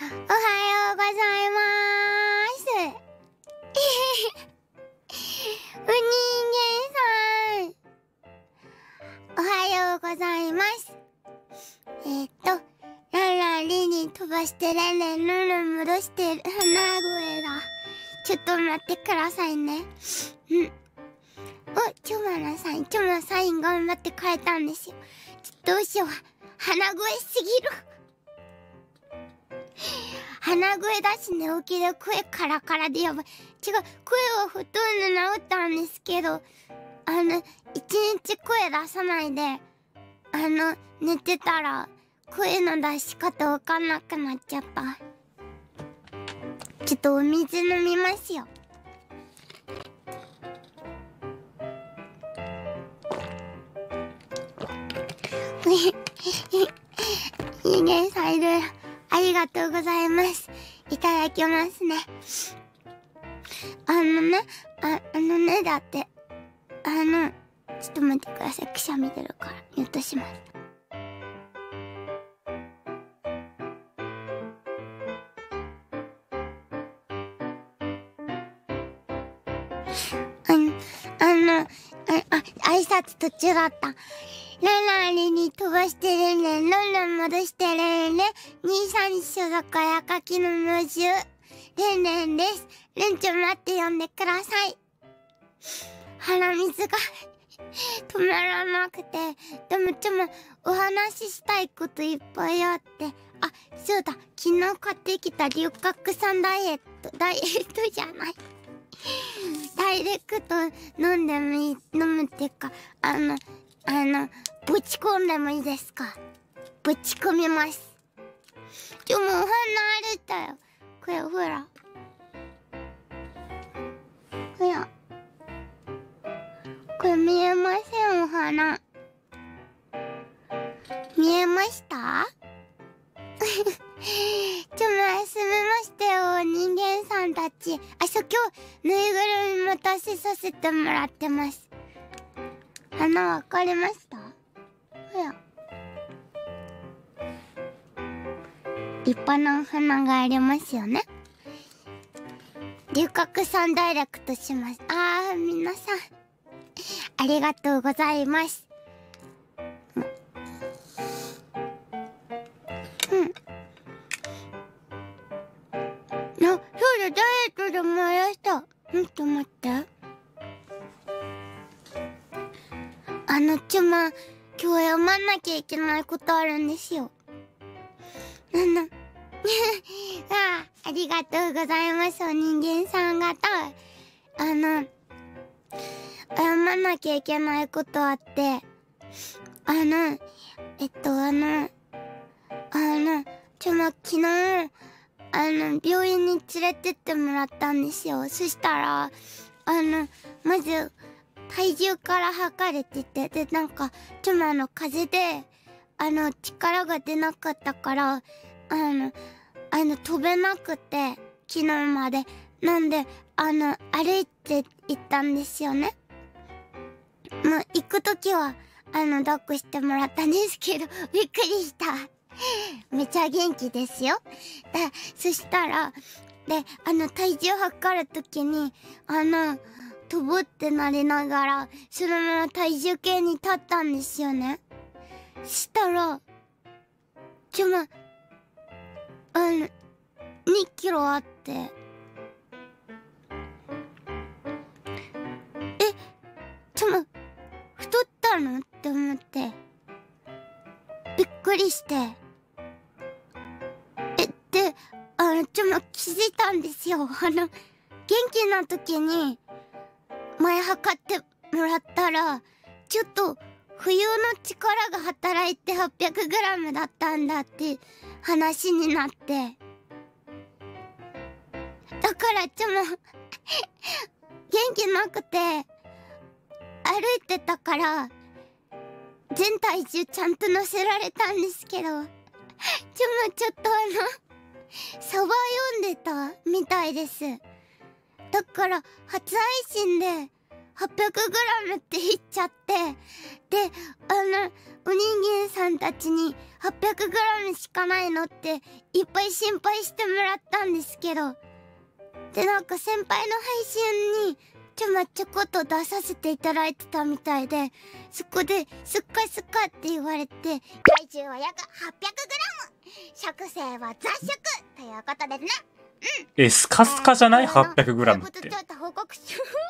おはようございます。お人間さん。おはようございます。ランランリンリン飛ばしてレンレンルンルン戻してる鼻声だ。ちょっと待ってくださいね。チョマのサイン、チョマのサイン頑張って変えたんですよ。どうしよう。鼻声すぎる。鼻声だし寝起きで声カラカラでやばい。違う、声はほとんど治ったんですけど、一日声出さないで、寝てたら、声の出し方わかんなくなっちゃった。ちょっとお水飲みますよ。人間さんいろいろありがとうございます。いただきますね。だって、ちょっと待ってください。くしゃみ出るから、ミュートします。挨拶途中だった。ランランリンに飛ばしてるねん、ルンルン戻してるねん、23日所属あやかきの無獣、レンレンです。レンちょ待って呼んでください。鼻水が止まらなくて、でもお話ししたいこといっぱいあって、あ、そうだ、昨日買ってきた龍角散ダイエットじゃない。ダイレクト飲んでもいい、飲むっていうか、ぶち込んでもいいですか？ぶち込みます。でもお花あれだよ。これほら。これ見えません、お花。見えました？休みましたよ、人間さんたち。今日、ぬいぐるみ持たせさせてもらってます。花わかりました？立派なお花がありますよね。龍角散ダイレクトします。皆さん、ありがとうございます。そうだ、ダイエットで思い出した。ちょっと待って。今日読まなきゃいけないことあるんですよ。ありがとうございます、お人間さん方。読まなきゃいけないことあって、昨日、病院に連れてってもらったんですよ。そしたら、まず、体重から測れてて、で、風邪で、力が出なかったから、飛べなくて、昨日まで。なんで、歩いて行ったんですよね。行くときは、抱っこしてもらったんですけど、びっくりした。めちゃ元気ですよ。そしたら、で、体重測るときに、飛ぶってなりながら、そのまま体重計に立ったんですよね。したら、2キロあって、太ったのって思って、びっくりして、気づいたんですよ。元気な時に、前測ってもらったら、ちょっと、冬の力が働いて 800g だったんだって話になって。だから元気なくて、歩いてたから、全体重ちゃんと乗せられたんですけど、ちょっとサバ読んでたみたいです。だから、初配信で、 800g って言っちゃって、で、お人間さんたちに 800g しかないのっていっぱい心配してもらったんですけど、で、なんか先輩の配信にちょこっと出させていただいてたみたいで、そこでスッカスカって言われて、体重は約 800g、 食性は雑食ということですね。 スカスカじゃない 800g って。 ちょっと報告し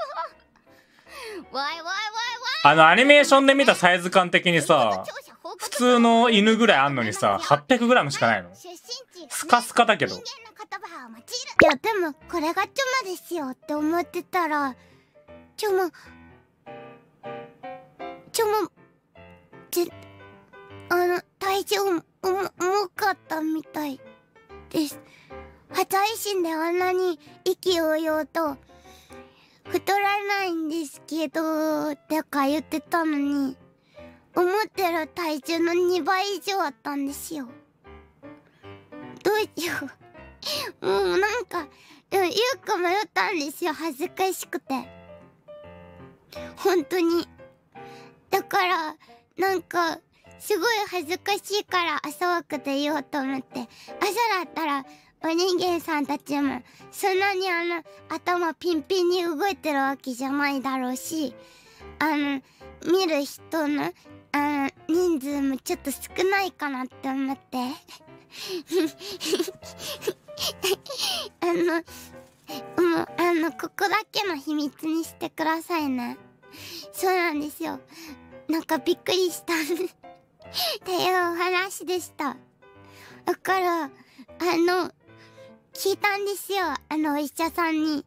わいわいわいわい。 アニメーションで見たサイズ感的にさ、普通の犬ぐらいあんのにさ、800g しかないの。スカスカだけど。いや、でもこれがチョマですよって思ってたら、チョマ体重重かったみたいです。初配信であんなに意気揚々と太らないんですけどってか言ってたのに、思ってる体重の2倍以上あったんですよ。どうしよう。もうなんか言うか迷ったんですよ、恥ずかしくて。本当に。だからなんかすごい恥ずかしいから朝枠で言おうと思って、朝だったらお人間さんたちもそんなに頭ピンピンに動いてるわけじゃないだろうし、見る人の人数もちょっと少ないかなって思ってもうここだけの秘密にしてくださいね。そうなんですよ。なんかびっくりしたっていうお話でした。だから聞いたんですよ、お医者さんに。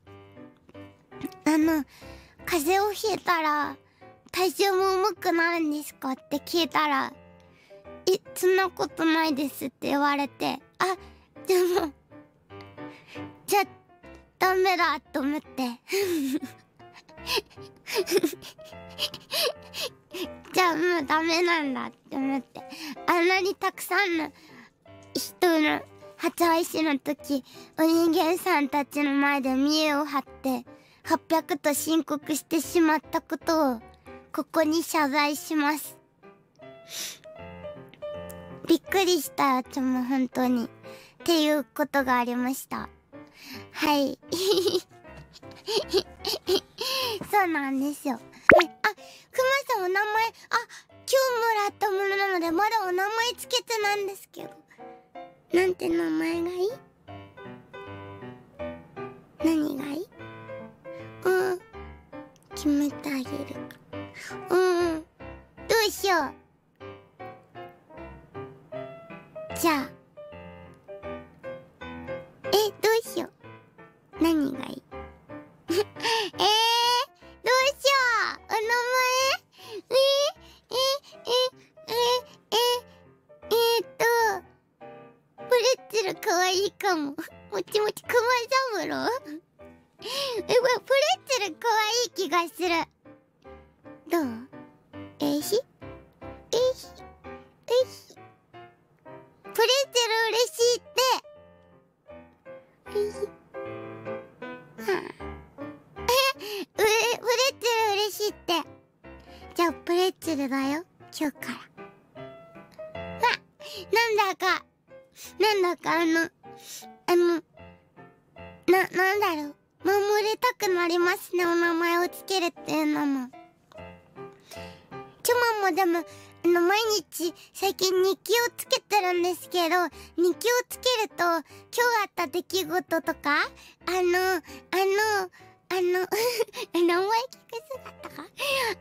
風邪をひいたら体重も重くなるんですかって聞いたら、そんなことないですって言われて、あ、でもじゃあダメだと思ってじゃあもうダメなんだって思って、あんなにたくさんの人の初配信の時、お人間さんたちの前で見栄を張って800と申告してしまったことをここに謝罪します。びっくりしたよ、もう本当にっていうことがありました。はいそうなんですよ。くまさんお名前、今日もらったものなのでまだお名前つけてないんですけど、なんて名前がいい？何がいい？決めてあげるか。どうしよう。じゃあどうしよう。何がいい？どうしよう。お名前？プレッツェルかわいいかも。もちもちくま三郎？プレッツェルかわいい気がする。どう？プレッツェル嬉しいって。プレッツェル嬉しいって。じゃあプレッツェルだよ、今日から。なんだかなんだろう、守りたくなりますね、お名前をつけるっていうのも。チョマもでも毎日最近日記をつけてるんですけど、日記をつけると今日あった出来事とか名前聞く姿か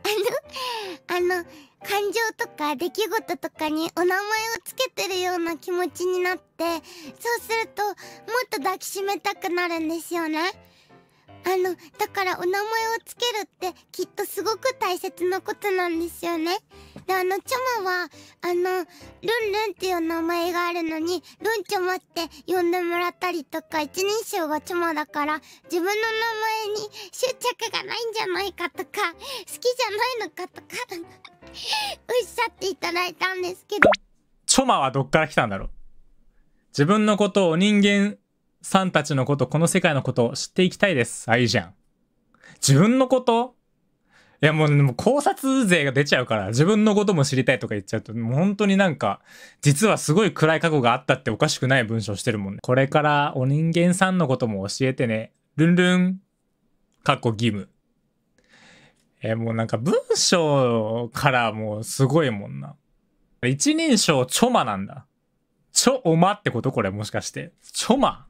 感情とか出来事とかにお名前をつけてるような気持ちになって、そうするともっと抱きしめたくなるんですよね。だからお名前をつけるってきっとすごく大切なことなんですよね。で、チョマはルンルンっていう名前があるのにルンチョマって呼んでもらったりとか、一人称がチョマだから自分の名前に執着がないんじゃないかとか、好きじゃないのかとかおっしゃっていただいたんですけど、 チョマはどっから来たんだろう。自分のことを、人間さんたちのこと、この世界のことを知っていきたいです。あ、いいじゃん。自分のこといやもう考察勢が出ちゃうから、自分のことも知りたいとか言っちゃうと、もう本当になんか、実はすごい暗い過去があったっておかしくない文章してるもんね。これからお人間さんのことも教えてね。ルンルン。義務。もうなんか文章からもうすごいもんな。一人称チョマなんだ。チョオマってことこれもしかして。チョマ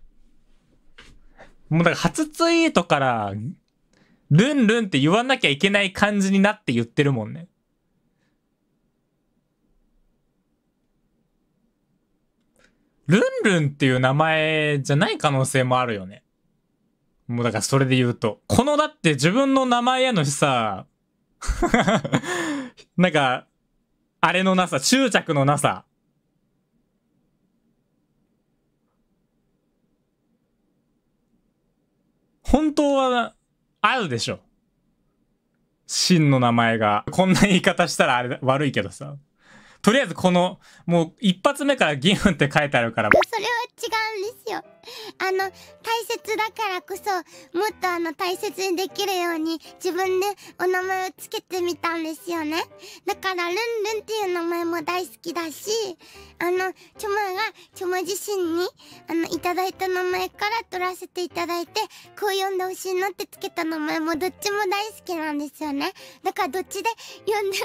もうだから初ツイートから、ルンルンって言わなきゃいけない感じになって言ってるもんね。ルンルンっていう名前じゃない可能性もあるよね。もうだからそれで言うと。このだって自分の名前へのさ、なんか、あれのなさ、執着のなさ。本当は、あるでしょ。真の名前が。こんな言い方したらあれ悪いけどさ。とりあえずこの、もう一発目から義務って書いてあるから。 それは違うんですよ。大切だからこそ、もっと大切にできるように、自分でお名前をつけてみたんですよね。だから、ルンルンっていう名前も大好きだし、チョマが、チョマ自身に、いただいた名前から取らせていただいて、こう呼んでほしいなってつけた名前もどっちも大好きなんですよね。だから、どっちで呼んで、ダメですよ、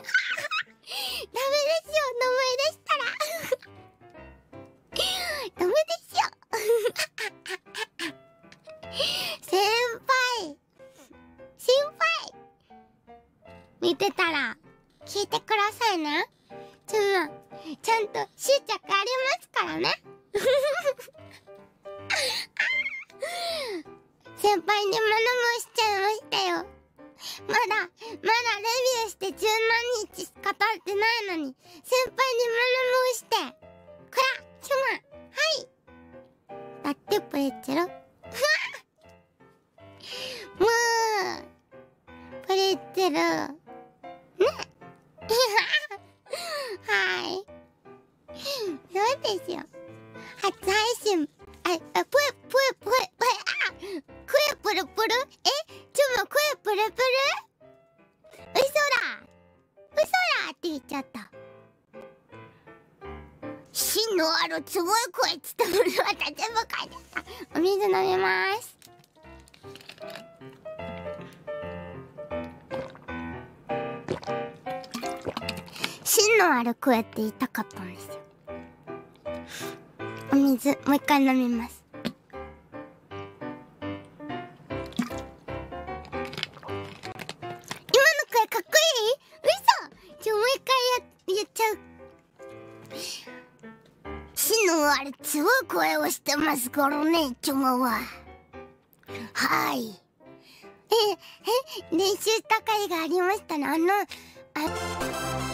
名前でしたら。ダメですよ。先輩見てたら聞いてくださいね。ちゃんと執着ありますからね。先輩に物申しちゃいましたよ。まだレビューして十何日しか経ってないのに、先輩に物申して、こら、チョマ、はい。だってプレッツェロ。もう、プレッツェロ。ね。はい。そうですよ。初配信、クエプルプルちょもクエプルプル嘘だって言っちゃった。芯のあるすごい声つったものは全部書いてあった。お水飲みます。芯のある声って言いたかったんですよ。お水もう一回飲みます。あれすごい声をしてますからね、チョマは。はい。練習した回がありましたね。